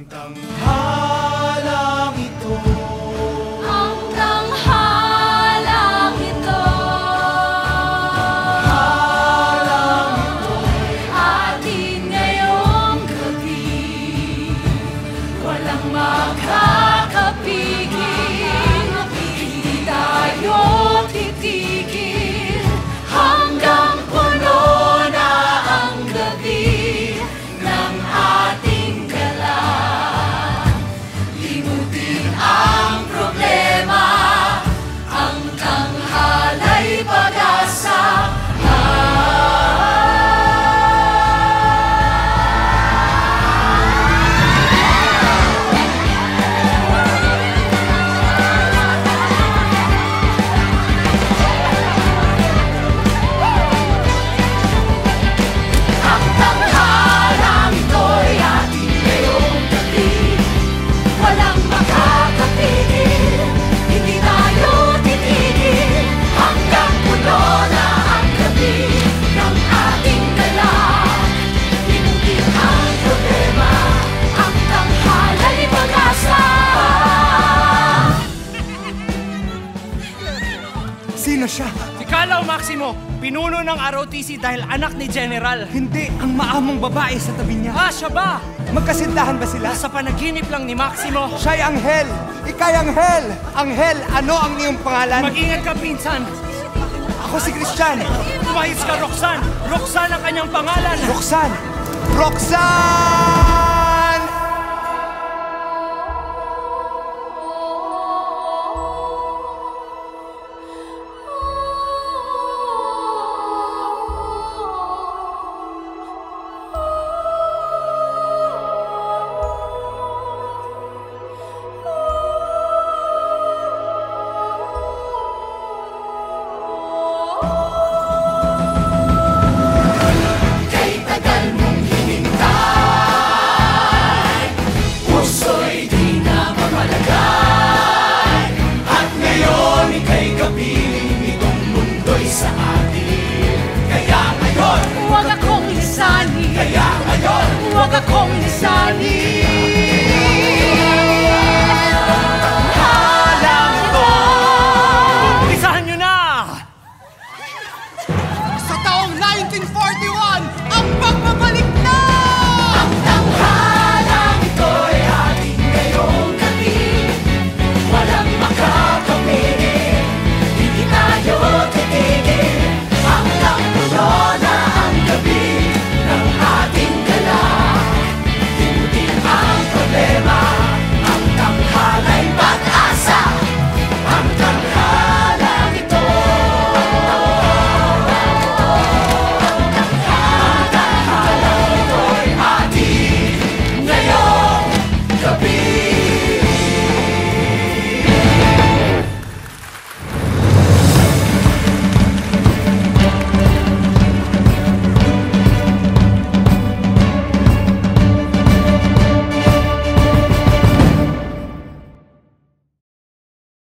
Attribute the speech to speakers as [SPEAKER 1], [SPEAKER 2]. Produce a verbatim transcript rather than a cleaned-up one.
[SPEAKER 1] tanghalang ito,
[SPEAKER 2] ang tanghalang ito,
[SPEAKER 1] tanghalang ito'y
[SPEAKER 2] atin ngayong gabi, walang makakapigil, hindi tayo titigil, hanggang puno na ang gabi ng ating gala. Limutin ang problema, ang tanghala'y pag-asa. Ang tanghalang ito'y ating ngayong gabi, walang makakapigil, hindi tayo titigil, hanggang puno na ang gabi ng ating gala. Limutin ang problema, ang tanghala'y pag-asa.
[SPEAKER 1] Sino siya?
[SPEAKER 3] Si Kalaw Maximo, pinuno ng R O T C dahil anak ni General.
[SPEAKER 1] Hindi, ang maamong babae sa tabi niya.
[SPEAKER 3] Ah, siya ba?
[SPEAKER 1] Magkasintahan ba sila?
[SPEAKER 3] Sa panaginip lang ni Maximo.
[SPEAKER 1] Siya'y anghel. Ika'y anghel. Anghel, ano ang iyong pangalan?
[SPEAKER 3] Mag-ingat ka, pinsan.
[SPEAKER 1] Ako si Christian.
[SPEAKER 3] Tumahis ka, Roxane. Roxane ang kanyang pangalan.
[SPEAKER 1] Roxane! Roxane!
[SPEAKER 2] Kay tagal mong hinintay, puso'y di na mamalagay, at ngayon ika'y kapiling itong mundo'y sa atin. Kaya ngayon,
[SPEAKER 4] Huwag akong lisanin,
[SPEAKER 2] kaya ngayon,
[SPEAKER 4] huwag akong lisanin.